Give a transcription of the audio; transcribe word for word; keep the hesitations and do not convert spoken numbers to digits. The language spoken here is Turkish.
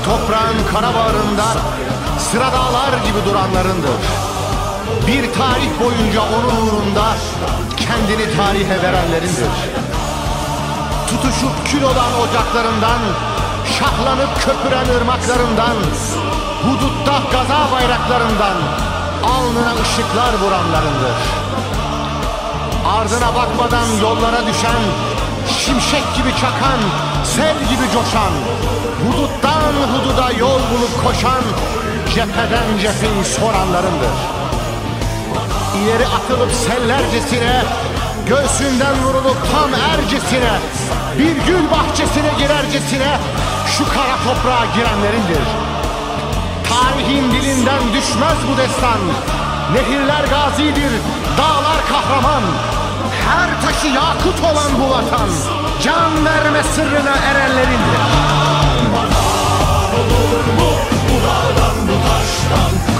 toprağın kara bağrında sıra dağlar gibi duranlarındır. Bir tarih boyunca onun uğrunda kendini tarihe verenlerindir. Tutuşup kül olan ocaklarından, şahlanıp köpüren ırmaklarından, hudutta gaza bayraklarından alnına ışıklar vuranlarındır. Ardına bakmadan yollara düşen, şimşek gibi çakan, sel gibi coşan, huduttan hududa yol bulup koşan, cepheden cepheyi soranlarındır. İleri atılıp sellercesine, göğsünden vurulup tam ercesine, bir gül bahçesine girercesine şu kara toprağa girenlerindir. Tarihin dilinden düşmez bu destan. Nehirler gazidir, dağlar kahraman. Her taşı yakut olan bu vatan, can verme sırrına erenlerindir. Olur mu bu dağdan bu taştan?